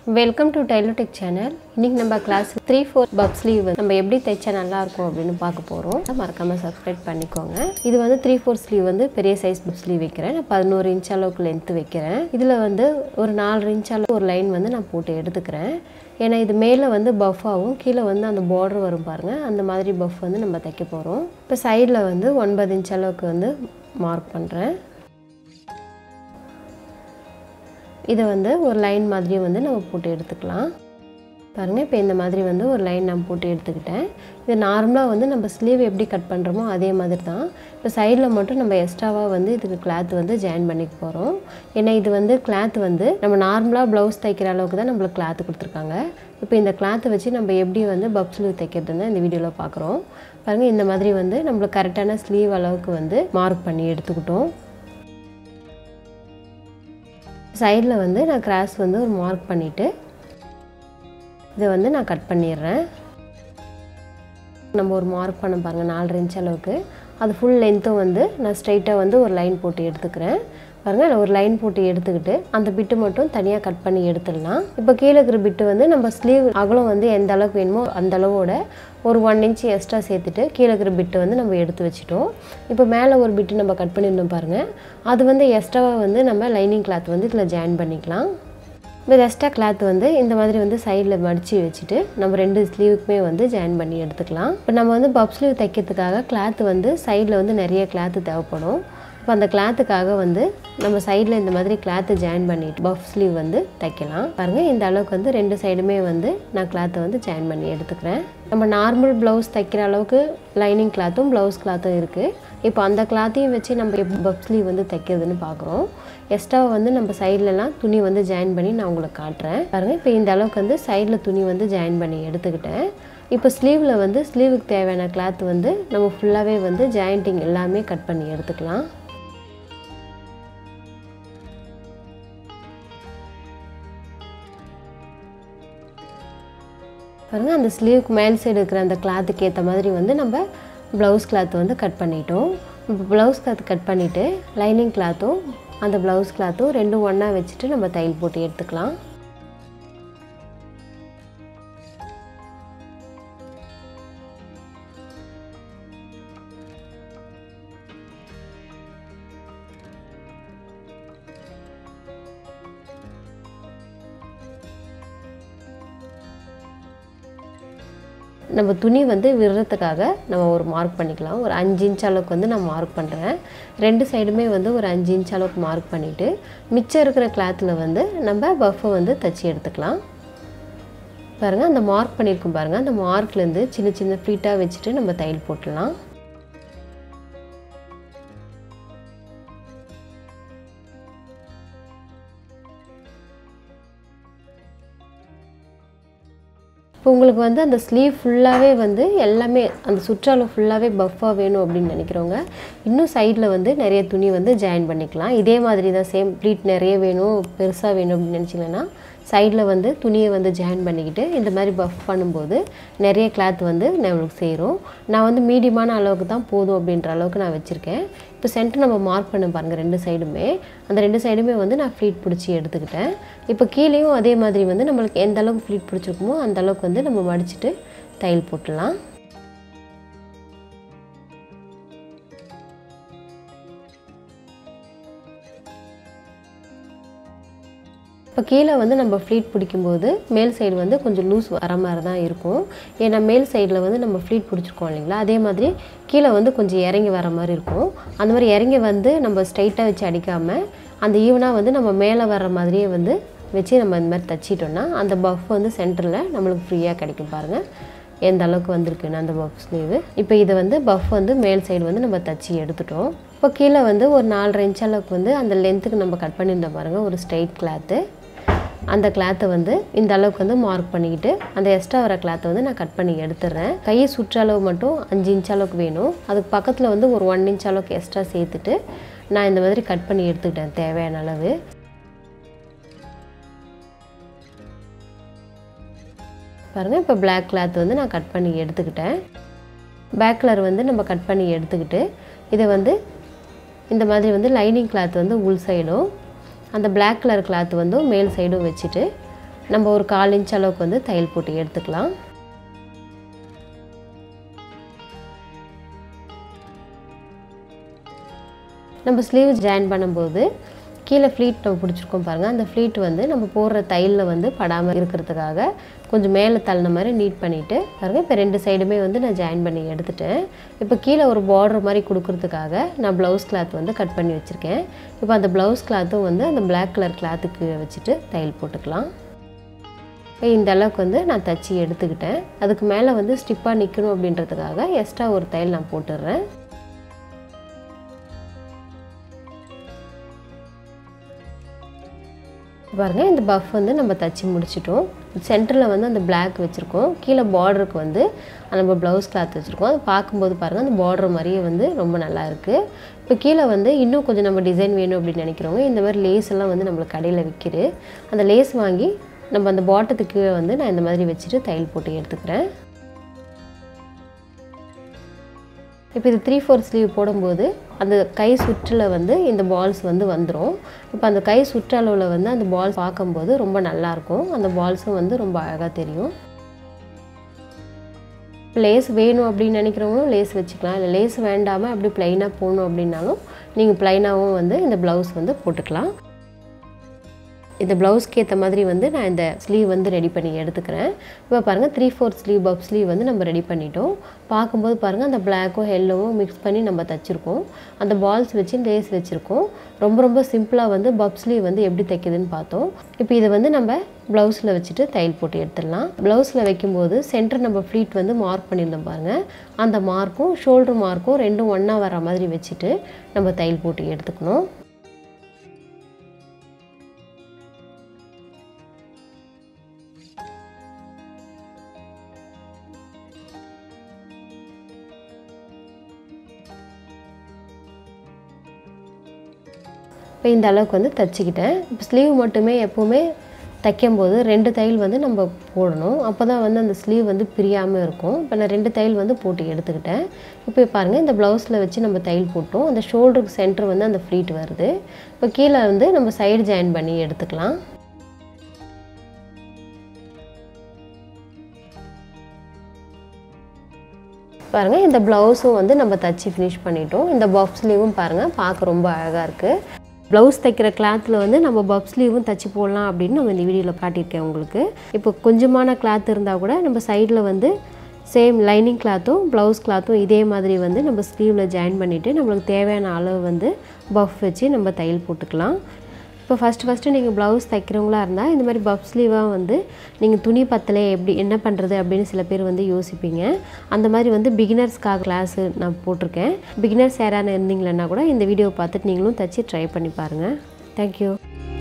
Welcome to Tailor Tech channel. இன்னைக்கு நம்ம class 3/4 பப் sleeve நம்ம எப்படி தைச்சா நல்லா இருக்கும் அப்படின்னு பார்க்க போறோம். மறக்காம சப்ஸ்கிரைப் பண்ணிக்கோங்க. இது வந்து 3/4 ஸ்லீவ் வந்து பெரிய சைஸ் பப் ஸ்லீவ் வைக்கிறேன். நான் 11 இன்ச் அளவுக்கு லென்த் வைக்கிறேன். இதுல வந்து ஒரு 4 இன்ச் அளவு ஒரு லைன் வந்து நான் போட்டு எடுத்துக்கிறேன். ஏன்னா இது மேலே வந்து பஃபாகவும் கீழே வந்து அந்த பார்டர் வரும் பாருங்க, அந்த மாதிரி பஃப் வந்து நம்ம தைக்க போகிறோம். இப்போ சைடில் வந்து 9 இன்ச் அளவுக்கு வந்து மார்க் பண்ணுறேன். இதை வந்து ஒரு லைன் மாதிரி வந்து நம்ம போட்டு எடுத்துக்கலாம். பாருங்கள், இப்போ இந்த மாதிரி வந்து ஒரு லைன் நான் போட்டு எடுத்துக்கிட்டேன். இது நார்மலாக வந்து நம்ம ஸ்லீவ் எப்படி கட் பண்ணுறோமோ அதே மாதிரி தான். இப்போ சைடில் மட்டும் நம்ம எக்ஸ்ட்ராவாக வந்து இதுக்கு கிளாத் வந்து ஜாயின் பண்ணிக்க போகிறோம். ஏன்னா இது வந்து கிளாத் வந்து நம்ம நார்மலாக ப்ளவுஸ் தைக்கிற அளவுக்கு தான் நம்மளுக்கு கிளாத் கொடுத்துருக்காங்க. இப்போ இந்த கிளாத்தை வச்சு நம்ம எப்படி வந்து பப் ஸ்லீவ் தைக்கிறதுன்னு இந்த வீடியோவில் பார்க்குறோம். பாருங்கள், இந்த மாதிரி வந்து நம்மளுக்கு கரெக்டான ஸ்லீவ் அளவுக்கு வந்து மார்க் பண்ணி எடுத்துக்கிட்டோம். சைடில் வந்து நான் கிராஸ் வந்து ஒரு மார்க் பண்ணிவிட்டு இதை வந்து நான் கட் பண்ணிடுறேன். நம்ம ஒரு மார்க் பண்ண பாருங்கள் 4 இன்ச் அளவுக்கு, அது ஃபுல் லென்த்தும் வந்து நான் ஸ்ட்ரைட்டாக வந்து ஒரு லைன் போட்டு எடுத்துக்கிறேன். பாருங்கள், நான் ஒரு லைன் போட்டு எடுத்துக்கிட்டு அந்த பிட்டு மட்டும் தனியாக கட் பண்ணி எடுத்துடலாம். இப்போ கீழே இருக்கிற பிட்டு வந்து நம்ம ஸ்லீவ் அகலம் வந்து எந்த அளவுக்கு வேணுமோ அந்த அளவோட ஒரு 1 இன்ச் எக்ஸ்ட்ரா சேர்த்துட்டு கீழே இருக்கிற பிட்டு வந்து நம்ம எடுத்து வச்சுட்டோம். இப்போ மேலே ஒரு பிட்டு நம்ம கட் பண்ணியிருந்தோம் பாருங்கள், அது வந்து எக்ஸ்ட்ராவாக வந்து நம்ம லைனிங் கிளாத் வந்து இதில் ஜாயின் பண்ணிக்கலாம். இப்போ எக்ஸ்ட்ரா கிளாத் வந்து இந்த மாதிரி வந்து சைடில் மடித்து வச்சுட்டு நம்ம 2 ஸ்லீவுக்குமே வந்து ஜாயின் பண்ணி எடுத்துக்கலாம். இப்போ நம்ம வந்து பப் ஸ்லீவ் தைக்கிறதுக்காக கிளாத் வந்து சைடில் வந்து நிறைய கிளாத்து தேவைப்படும். இப்போ அந்த கிளாத்துக்காக வந்து நம்ம சைடில் இந்த மாதிரி கிளாத்தை ஜாயின் பண்ணிவிட்டு பஃப் ஸ்லீவ் வந்து தைக்கலாம். பாருங்கள், இந்த அளவுக்கு வந்து 2 சைடுமே வந்து நான் கிளாத்தை வந்து ஜாயின் பண்ணி எடுத்துக்கிறேன். நம்ம நார்மல் ப்ளவுஸ் தைக்கிற அளவுக்கு லைனிங் கிளாத்தும் ப்ளவுஸ் கிளாத்தும் இருக்குது. இப்போ அந்த கிளாத்தையும் வச்சு நம்ம எப்படி பஃப் ஸ்லீவ் வந்து தைக்கிறதுன்னு பார்க்குறோம். எக்ஸ்ட்ராவை வந்து நம்ம சைட்லலாம் துணி வந்து ஜாயின் பண்ணி நான் உங்களுக்கு காட்டுறேன். பாருங்கள், இப்போ இந்த அளவுக்கு வந்து சைடில் துணி வந்து ஜாயின் பண்ணி எடுத்துக்கிட்டேன். இப்போ ஸ்லீவில் வந்து ஸ்லீவுக்கு தேவையான கிளாத் வந்து நம்ம ஃபுல்லாகவே வந்து ஜாயிண்டிங் எல்லாமே கட் பண்ணி எடுத்துக்கலாம். பாருங்கள், அந்த ஸ்லீவுக்கு மேல் சைடு இருக்கிற அந்த கிளாத்துக்கு ஏற்ற மாதிரி வந்து நம்ம ப்ளவுஸ் கிளாத் வந்து கட் பண்ணிட்டோம். இப்போ ப்ளவுஸ் கிளாத் கட் பண்ணிவிட்டு லைனிங் கிளாத்தும் அந்த ப்ளவுஸ் கிளாத்தும் ரெண்டும் ஒன்றா வச்சுட்டு நம்ம தையல் போட்டு எடுத்துக்கலாம். நம்ம துணி வந்து விடுறதுக்காக நம்ம ஒரு மார்க் பண்ணிக்கலாம். ஒரு 5 இன்ச் அளவுக்கு வந்து நான் மார்க் பண்ணுறேன். 2 சைடுமே வந்து ஒரு 5 இன்ச் அளவுக்கு மார்க் பண்ணிவிட்டு மிச்சம் இருக்கிற கிளாத்தில் வந்து நம்ம பஃப்பை வந்து தைச்சி எடுத்துக்கலாம். பாருங்கள், அந்த மார்க் பண்ணியிருக்கோம் பாருங்கள், அந்த மார்க்லேருந்து சின்ன சின்ன ஃப்ளீட்டாக வச்சுட்டு நம்ம தையல் போட்டுடலாம். இப்போ உங்களுக்கு வந்து அந்த ஸ்லீவ் ஃபுல்லாகவே வந்து எல்லாமே அந்த சுற்றாலும் ஃபுல்லாகவே பஃப்பாக வேணும் அப்படின்னு நினைக்கிறவங்க இன்னும் சைடில் வந்து நிறைய துணி வந்து ஜாயின் பண்ணிக்கலாம். இதே மாதிரி தான் சேம் ப்ளீட் நிறைய வேணும் பெருசாக வேணும் அப்படின்னு நினச்சிங்கன்னா சைடில் வந்து துணியை வந்து ஜாயின் பண்ணிக்கிட்டு இந்த மாதிரி பஃப் பண்ணும்போது நிறைய கிளாத் வந்து நம்மளுக்கு சேரும். நான் வந்து மீடியமான அளவுக்கு தான் போதும் அப்படின்ற அளவுக்கு நான் வச்சுருக்கேன். இப்போ சென்டர் நம்ம மார்க் பண்ண பாருங்கள், 2 சைடுமே அந்த 2 சைடுமே வந்து நான் ஃப்ளீட் பிடிச்சி எடுத்துக்கிட்டேன். இப்போ கீழேயும் அதே மாதிரி வந்து நம்மளுக்கு எந்த அளவுக்கு ஃப்ளீட் பிடிச்சிருக்குமோ அந்த அளவுக்கு வந்து நம்ம மடிச்சுட்டு தையல் போட்டுடலாம். இப்போ கீழே வந்து நம்ம ஃப்ளீட் பிடிக்கும்போது மேல் சைடு வந்து கொஞ்சம் லூஸ் வர மாதிரி தான் இருக்கும். ஏன்னா மேல் சைடில் வந்து நம்ம ஃப்ளீட் பிடிச்சிருக்கோம் இல்லைங்களா, அதே மாதிரி கீழே வந்து கொஞ்சம் இறங்கி வர மாதிரி இருக்கும். அந்த மாதிரி இறங்கி வந்து நம்ம ஸ்ட்ரைட்டாக வச்சு அடிக்காமல் அந்த ஈவனாக வந்து நம்ம மேலே வர்ற மாதிரியே வந்து வச்சு நம்ம இந்த மாதிரி தைச்சிட்டோன்னா அந்த பஃப் வந்து சென்டரில் நம்மளுக்கு ஃப்ரீயாக கிடைக்கும். பாருங்கள் எந்த அளவுக்கு வந்திருக்குன்னு அந்த பஃப் ஸ்லீவு. இப்போ இதை வந்து பஃப் வந்து மேல் சைடு வந்து நம்ம தைச்சி எடுத்துட்டோம். இப்போ கீழே வந்து ஒரு 4.5 இன்ச் அளவுக்கு வந்து அந்த லென்த்துக்கு நம்ம கட் பண்ணியிருந்தோம் பாருங்கள், ஒரு ஸ்ட்ரைட் கிளாத்து. அந்த கிளாத்தை வந்து இந்த அளவுக்கு வந்து மார்க் பண்ணிக்கிட்டு அந்த எக்ஸ்ட்ரா வர கிளாத்தை வந்து நான் கட் பண்ணி எடுத்துடுறேன். கையை சுற்றளவு மட்டும் 5 இன்ச் அளவுக்கு வேணும். அதுக்கு பக்கத்தில் வந்து ஒரு 1 இன்ச் அளவுக்கு எக்ஸ்ட்ரா சேர்த்துட்டு நான் இந்த மாதிரி கட் பண்ணி எடுத்துக்கிட்டேன் தேவையான அளவு. பாருங்கள், இப்போ பிளாக் கிளாத் வந்து நான் கட் பண்ணி எடுத்துக்கிட்டேன். பேக் கலர் வந்து நம்ம கட் பண்ணி எடுத்துக்கிட்டு இதை வந்து இந்த மாதிரி வந்து லைனிங் கிளாத் வந்து உள் சைடும் அந்த Black கலர் கிளாத் வந்து மேல் சைடும் வச்சிட்டு நம்ம ஒரு 1/4 இன்ச் அளவுக்கு வந்து தையல் போட்டு எடுத்துக்கலாம். நம்ம ஸ்லீவ் ஜாயின் பண்ணும்போது கீழே ஃப்ளீட் நம்ம பிடிச்சிருக்கோம் பாருங்கள். அந்த ஃப்ளீட் வந்து நம்ம போடுற தையலில் வந்து படாமல் இருக்கிறதுக்காக கொஞ்சம் மேலே தள்ளின மாதிரி நீட் பண்ணிவிட்டு பாருங்கள். இப்போ 2 சைடுமே வந்து நான் ஜாயின் பண்ணி எடுத்துட்டேன். இப்போ கீழே ஒரு பார்டர் மாதிரி கொடுக்கறதுக்காக நான் ப்ளவுஸ் கிளாத் வந்து கட் பண்ணி வச்சுருக்கேன். இப்போ அந்த ப்ளவுஸ் கிளாத்தும் வந்து அந்த பிளாக் கலர் கிளாத்துக்கு வச்சுட்டு தையல் போட்டுக்கலாம். இந்த அளவுக்கு வந்து நான் தச்சு எடுத்துக்கிட்டேன். அதுக்கு மேலே வந்து ஸ்டிப்பாக நிற்கணும் அப்படின்றதுக்காக எக்ஸ்ட்ரா ஒரு தையல் நான் போட்டுடுறேன். பாருங்கள், இந்த பஃப் வந்து நம்ம தச்சு முடிச்சிட்டோம். சென்டரில் வந்து அந்த பிளாக் வச்சுருக்கோம். கீழே பார்டருக்கு வந்து நம்ம ப்ளவுஸ் கிளாத் வச்சுருக்கோம். அது பார்க்கும்போது பாருங்கள், அந்த பார்டர் மாதிரியே வந்து ரொம்ப நல்லா இருக்குது. இப்போ கீழே வந்து இன்னும் கொஞ்சம் நம்ம டிசைன் வேணும் அப்படின்னு நினைக்கிறவங்க இந்த மாதிரி லேஸ் எல்லாம் வந்து நம்மளுக்கு கடையில் விற்கிது. அந்த லேஸ் வாங்கி நம்ம அந்த பாட்டத்துக்கு கீழே வந்து நான் இந்த மாதிரி வச்சுட்டு தையல் போட்டு எடுத்துக்கிறேன். இப்போ இது 3/4 ஸ்லீவ் போடும்போது அந்த கை சுற்றில் வந்து இந்த பால்ஸ் வந்து வந்துடும். இப்போ அந்த கை சுற்றளவில் வந்து அந்த பால்ஸ் பார்க்கும்போது ரொம்ப நல்லாயிருக்கும். அந்த பால்ஸும் வந்து ரொம்ப அழகாக தெரியும். லேஸ் வேணும் அப்படின்னு நினைக்கிறவங்களும் லேஸ் வச்சுக்கலாம். இல்லை லேஸ் வேண்டாமல் அப்படி ப்ளைனாக போகணும் அப்படின்னாலும் நீங்கள் ப்ளைனாகவும் வந்து இந்த ப்ளவுஸ் வந்து போட்டுக்கலாம். இந்த ப்ளவுஸ்க்கு ஏற்ற மாதிரி வந்து நான் இந்த ஸ்லீவ் வந்து ரெடி பண்ணி எடுத்துக்கிறேன். இப்போ பாருங்கள், 3/4 ஸ்லீவ் பப் ஸ்லீவ் வந்து நம்ம ரெடி பண்ணிட்டோம். பார்க்கும்போது பாருங்கள், அந்த பிளாக்கும் எல்லோவும் மிக்ஸ் பண்ணி நம்ம தச்சுருக்கோம். அந்த பால்ஸ் வச்சு லேஸ் வச்சுருக்கோம். ரொம்ப சிம்பிளாக வந்து பப் ஸ்லீவ் வந்து எப்படி தைக்குதுன்னு பார்த்தோம். இப்போ இதை வந்து நம்ம ப்ளவுஸில் வச்சுட்டு தையல் போட்டு எடுத்துடலாம். ப்ளவுஸில் வைக்கும்போது சென்டர் நம்ம ஃப்ளீட் வந்து மார்க் பண்ணியிருந்தோம் பாருங்கள். அந்த மார்க்கும் ஷோல்டர் மார்க்கும் ரெண்டும் ஒன்றா வர மாதிரி வச்சுட்டு நம்ம தையல் போட்டு எடுத்துக்கணும். இப்போ இந்த அளவுக்கு வந்து தச்சுக்கிட்டேன். இப்போ ஸ்லீவ் மட்டுமே எப்போவுமே தைக்கும்போது 2 தையல் வந்து நம்ம போடணும். அப்போ தான் வந்து அந்த ஸ்லீவ் வந்து பிரியாமல் இருக்கும். இப்போ நான் 2 தையல் வந்து போட்டு எடுத்துக்கிட்டேன். இப்போ பாருங்கள், இந்த ப்ளவுஸில் வச்சு நம்ம தையல் போட்டோம். அந்த ஷோல்டருக்கு சென்டர் வந்து அந்த ஃப்ளீட் வருது. இப்போ கீழே வந்து நம்ம சைடு ஜாயின் பண்ணி எடுத்துக்கலாம். பாருங்கள், இந்த ப்ளவுஸும் வந்து நம்ம தச்சு ஃபினிஷ் பண்ணிட்டோம். இந்த பஃப் ஸ்லீவும் பாருங்கள், பார்க்க ரொம்ப அழகாக இருக்குது. ப்ளவுஸ் தைக்கிற கிளாத்தில் வந்து நம்ம பப் ஸ்லீவும் தச்சு போடலாம் அப்படின்னு நம்ம இந்த வீடியோவில் காட்டியிருக்கேன் உங்களுக்கு. இப்போ கொஞ்சமான கிளாத் இருந்தால் கூட நம்ம சைடில் வந்து சேம் லைனிங் கிளாத்தும் ப்ளவுஸ் கிளாத்தும் இதே மாதிரி வந்து நம்ம ஸ்லீவில் ஜாயின் பண்ணிவிட்டு நம்மளுக்கு தேவையான அளவு வந்து பஃப் வச்சு நம்ம தையல் போட்டுக்கலாம். இப்போ ஃபஸ்ட்டு நீங்கள் ப்ளவுஸ் தைக்கிறவங்களா இருந்தால் இந்த மாதிரி பஃப் ஸ்லீவாக வந்து நீங்கள் துணி பத்தலை எப்படி என்ன பண்ணுறது அப்படின்னு சில பேர் வந்து யோசிப்பீங்க. அந்த மாதிரி வந்து பிகினர்ஸ்க்காக கிளாஸு நான் போட்டிருக்கேன். பிகினர்ஸ் யாரான இருந்தீங்களன்னா கூட இந்த வீடியோவை பார்த்துட்டு நீங்களும் தைச்சி ட்ரை பண்ணி பாருங்கள். தேங்க்யூ.